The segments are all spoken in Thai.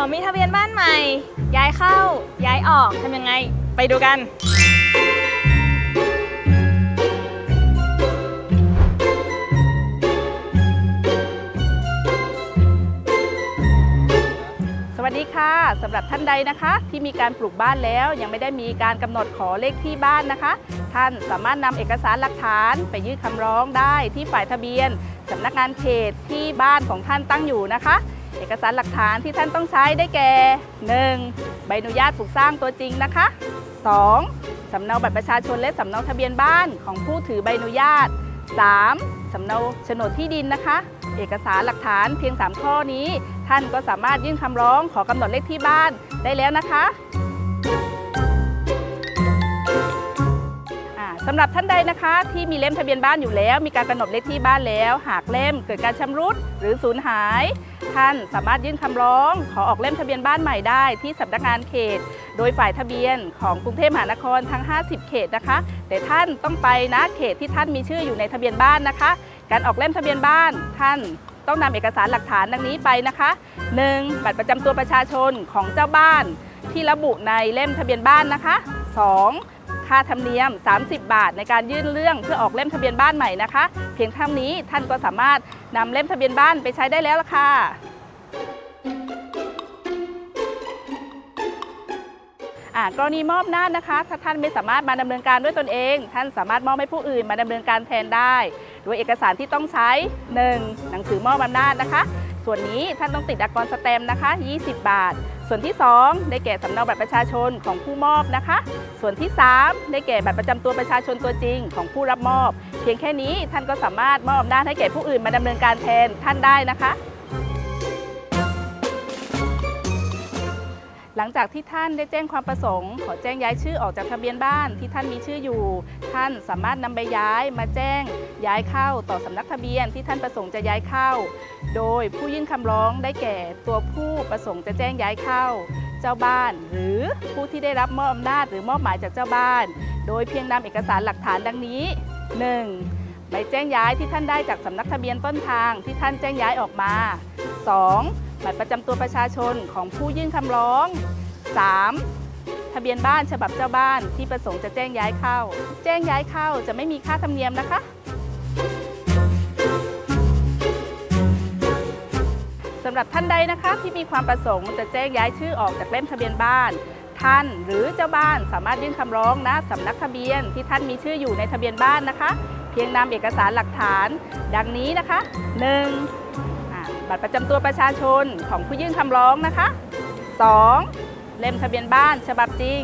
มีทะเบียนบ้านใหม่ย้ายเข้าย้ายออกทำยังไงไปดูกันสวัสดีค่ะสำหรับท่านใดนะคะที่มีการปลูกบ้านแล้วยังไม่ได้มีการกำหนดขอเลขที่บ้านนะคะท่านสามารถนำเอกสารหลักฐานไปยื่นคำร้องได้ที่ฝ่ายทะเบียนสำนักงานเขตที่บ้านของท่านตั้งอยู่นะคะเอกสารหลักฐานที่ท่านต้องใช้ได้แก่ 1. ใบอนุญาตปลูกสร้างตัวจริงนะคะ 2. สำเนาบัตรประชาชนและสำเนาทะเบียนบ้านของผู้ถือใบอนุญาต 3. สำเนาโฉนดที่ดินนะคะเอกสารหลักฐานเพียง3ข้อนี้ท่านก็สามารถยื่นคำร้องขอกำหนดเลขที่บ้านได้แล้วนะคะสำหรับท่านใดนะคะที่มีเล่มทะเบียนบ้านอยู่แล้วมีการกำหนดเลขที่บ้านแล้วหากเล่มเกิดการชำรุดหรือสูญหายท่านสามารถยื่นคำร้องขอออกเล่มทะเบียนบ้านใหม่ได้ที่สำนักงานเขตโดยฝ่ายทะเบียนของกรุงเทพมหานครทั้ง50เขตนะคะแต่ท่านต้องไปณเขตที่ท่านมีชื่ออยู่ในทะเบียนบ้านนะคะการออกเล่มทะเบียนบ้านท่านต้องนำเอกสารหลักฐานดังนี้ไปนะคะ 1. บัตรประจำตัวประชาชนของเจ้าบ้านที่ระบุในเล่มทะเบียนบ้านนะคะ 2. ค่าธรรมเนียม30 บาทในการยื่นเรื่องเพื่อออกเล่มทะเบียนบ้านใหม่นะคะเพียงเท่านี้ท่านก็สามารถนำเล่มทะเบียนบ้านไปใช้ได้แล้วล่ะค่ะกรณีมอบอำนาจนะคะถ้าท่านไม่สามารถมาดำเนินการด้วยตนเองท่านสามารถมอบให้ผู้อื่นมาดำเนินการแทนได้โดยเอกสารที่ต้องใช้ 1. หนังสือมอบอำนาจนะคะส่วนนี้ท่านต้องติดอักษรสแตมป์นะคะ20 บาทส่วนที่ 2 ได้แก่สำเนาบัตรประชาชนของผู้มอบนะคะส่วนที่ 3 ได้แก่บัตรประจำตัวประชาชนตัวจริงของผู้รับมอบเพียงแค่นี้ท่านก็สามารถมอบอำนาจให้แก่ผู้อื่นมาดำเนินการแทนท่านได้นะคะหลังจากที่ท่านได้แจ้งความประสงค์ขอแจ้งย้ายชื่อออกจากทะเบียนบ้านที่ท่านมีชื่ออยู่ท่านสามารถนำใบย้ายมาแจ้งย้ายเข้าต่อสำนักทะเบียนที่ท่านประสงค์จะย้ายเข้าโดยผู้ยื่นคำร้องได้แก่ตัวผู้ประสงค์จะแจ้งย้ายเข้าเจ้าบ้านหรือผู้ที่ได้รับมอบอำนาจหรือมอบหมายจากเจ้าบ้านโดยเพียงนำเอกสารหลักฐานดังนี้ 1. ใบแจ้งย้ายที่ท่านได้จากสำนักทะเบียนต้นทางที่ท่านแจ้งย้ายออกมา 2. บัตรประจำตัวประชาชนของผู้ยื่นคำร้อง 3. ทะเบียนบ้านฉบับเจ้าบ้านที่ประสงค์จะแจ้งย้ายเข้าแจ้งย้ายเข้าจะไม่มีค่าธรรมเนียมนะคะสำหรับท่านใดนะคะที่มีความประสงค์จะแจ้งย้ายชื่อออกจากเล่มทะเบียนบ้านท่านหรือเจ้าบ้านสามารถยื่นคำร้องณสำนักทะเบียนที่ท่านมีชื่ออยู่ในทะเบียนบ้านนะคะเพียงนำเอกสารหลักฐานดังนี้นะคะ 1. บัตรประจำตัวประชาชนของผู้ยื่นคำร้องนะคะ 2. เล่มทะเบียนบ้านฉบับจริง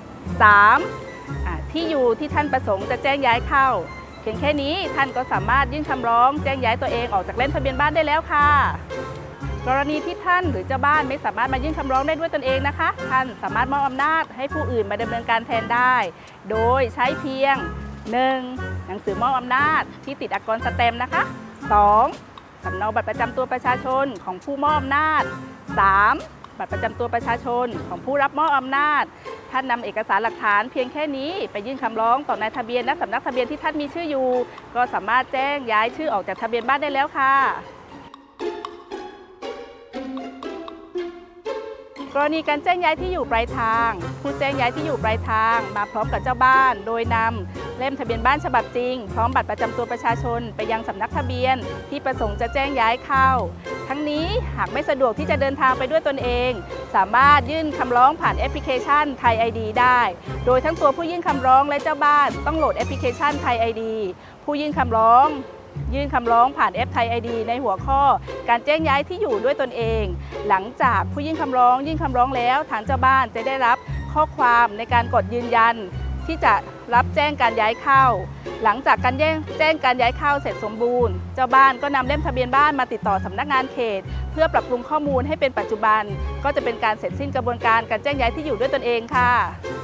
3. ที่อยู่ที่ท่านประสงค์จะแจ้งย้ายเข้าเพียงแค่นี้ท่านก็สามารถยื่นคำร้องแจ้งย้ายตัวเองออกจากเล่มทะเบียนบ้านได้แล้วค่ะกรณีที่ท่านหรือเจ้าบ้านไม่สามารถมายื่นคำร้องได้ด้วยตนเองนะคะท่านสามารถมอบอำนาจให้ผู้อื่นมาดำเนินการแทนได้โดยใช้เพียง 1. หนังสือมอบอำนาจที่ติดอักษรสแตมป์นะคะ 2. สำเนาบัตรประจำตัวประชาชนของผู้มอบอำนาจ 3. บัตรประจำตัวประชาชนของผู้รับมอบอำนาจท่านนำเอกสารหลักฐานเพียงแค่นี้ไปยื่นคำร้องต่อนายทะเบียนและสำนักทะเบียนที่ท่านมีชื่ออยู่ก็สามารถแจ้งย้ายชื่อออกจากทะเบียนบ้านได้แล้วค่ะกรณีการแจ้งย้ายที่อยู่ปลายทางผู้แจ้งย้ายที่อยู่ปลายทางมาพร้อมกับเจ้าบ้านโดยนำเล่มทะเบียนบ้านฉบับจริงพร้อมบัตรประจำตัวประชาชนไปยังสำนักทะเบียนที่ประสงค์จะแจ้งย้ายเข้าทั้งนี้หากไม่สะดวกที่จะเดินทางไปด้วยตนเองสามารถยื่นคำร้องผ่านแอปพลิเคชันไทย ID ได้โดยทั้งตัวผู้ยื่นคำร้องและเจ้าบ้านต้องโหลดแอปพลิเคชันไทย ID ผู้ยื่นคำร้องยื่นคำร้องผ่านแอปไทย ID ในหัวข้อการแจ้งย้ายที่อยู่ด้วยตนเองหลังจากผู้ยื่นคำร้องแล้วทางเจ้าบ้านจะได้รับข้อความในการกดยืนยันที่จะรับแจ้งการย้ายเข้าหลังจากการแจ้งการย้ายเข้าเสร็จสมบูรณ์เจ้าบ้านก็นำเล่มทะเบียนบ้านมาติดต่อสำนักงานเขตเพื่อปรับปรุงข้อมูลให้เป็นปัจจุบันก็จะเป็นการเสร็จสิ้นกระบวนการการแจ้งย้ายที่อยู่ด้วยตนเองค่ะ